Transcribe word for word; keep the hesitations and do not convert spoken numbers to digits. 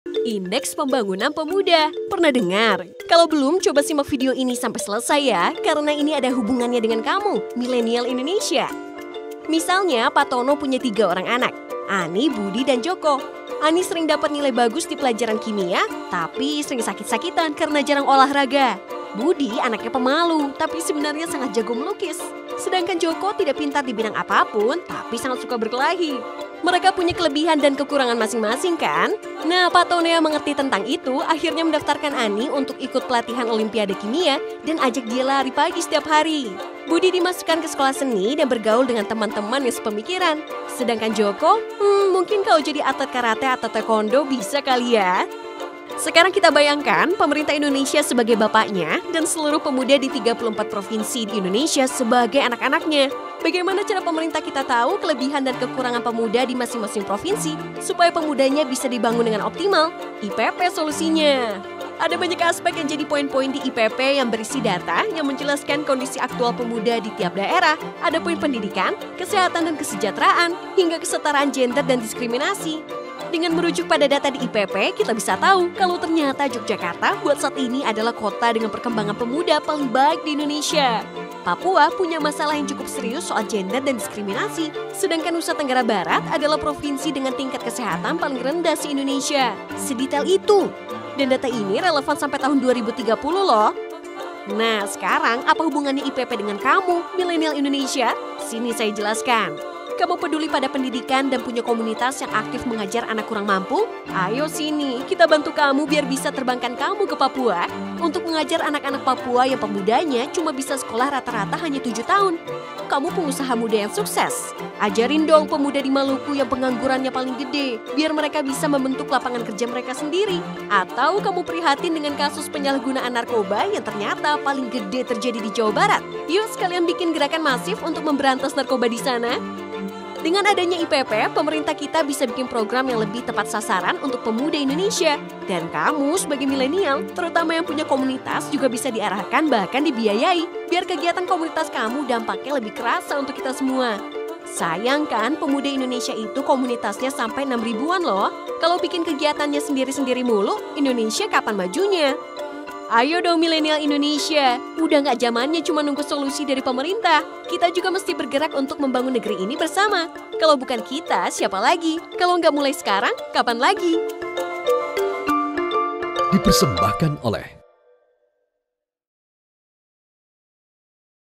Indeks Pembangunan Pemuda. Pernah dengar? Kalau belum, coba simak video ini sampai selesai ya, karena ini ada hubungannya dengan kamu, milenial Indonesia. Misalnya, Pak Tono punya tiga orang anak, Ani, Budi, dan Joko. Ani sering dapat nilai bagus di pelajaran kimia, tapi sering sakit-sakitan karena jarang olahraga. Budi anaknya pemalu, tapi sebenarnya sangat jago melukis. Sedangkan Joko tidak pintar di bidang apapun, tapi sangat suka berkelahi. Mereka punya kelebihan dan kekurangan masing-masing kan? Nah, Pak Tono yang mengerti tentang itu akhirnya mendaftarkan Ani untuk ikut pelatihan Olimpiade Kimia dan ajak dia lari pagi setiap hari. Budi dimasukkan ke sekolah seni dan bergaul dengan teman-teman yang sepemikiran. Sedangkan Joko, hmm, mungkin kalau jadi atlet karate atau taekwondo bisa kali ya. Sekarang kita bayangkan pemerintah Indonesia sebagai bapaknya dan seluruh pemuda di tiga puluh empat provinsi di Indonesia sebagai anak-anaknya. Bagaimana cara pemerintah kita tahu kelebihan dan kekurangan pemuda di masing-masing provinsi supaya pemudanya bisa dibangun dengan optimal? I P P solusinya. Ada banyak aspek yang jadi poin-poin di I P P yang berisi data yang menjelaskan kondisi aktual pemuda di tiap daerah. Ada poin pendidikan, kesehatan dan kesejahteraan, hingga kesetaraan gender dan diskriminasi. Dengan merujuk pada data di I P P, kita bisa tahu kalau ternyata Yogyakarta buat saat ini adalah kota dengan perkembangan pemuda paling baik di Indonesia. Papua punya masalah yang cukup serius soal gender dan diskriminasi, sedangkan Nusa Tenggara Barat adalah provinsi dengan tingkat kesehatan paling rendah di Indonesia. Sedetail itu. Dan data ini relevan sampai tahun dua ribu tiga puluh loh. Nah, sekarang apa hubungannya I P P dengan kamu, milenial Indonesia? Sini saya jelaskan. Kamu peduli pada pendidikan dan punya komunitas yang aktif mengajar anak kurang mampu? Ayo sini, kita bantu kamu biar bisa terbangkan kamu ke Papua untuk mengajar anak-anak Papua yang pemudanya cuma bisa sekolah rata-rata hanya tujuh tahun. Kamu pengusaha muda yang sukses. Ajarin dong pemuda di Maluku yang penganggurannya paling gede, biar mereka bisa membentuk lapangan kerja mereka sendiri. Atau kamu prihatin dengan kasus penyalahgunaan narkoba yang ternyata paling gede terjadi di Jawa Barat. Yuk sekalian bikin gerakan masif untuk memberantas narkoba di sana. Dengan adanya I P P, pemerintah kita bisa bikin program yang lebih tepat sasaran untuk pemuda Indonesia. Dan kamu sebagai milenial, terutama yang punya komunitas juga bisa diarahkan bahkan dibiayai. Biar kegiatan komunitas kamu dampaknya lebih kerasa untuk kita semua. Sayang kan pemuda Indonesia itu komunitasnya sampai enam ribuan loh. Kalau bikin kegiatannya sendiri-sendiri mulu, Indonesia kapan majunya? Ayo dong milenial Indonesia, udah nggak zamannya cuma nunggu solusi dari pemerintah. Kita juga mesti bergerak untuk membangun negeri ini bersama. Kalau bukan kita, siapa lagi? Kalau nggak mulai sekarang, kapan lagi? Dipersembahkan oleh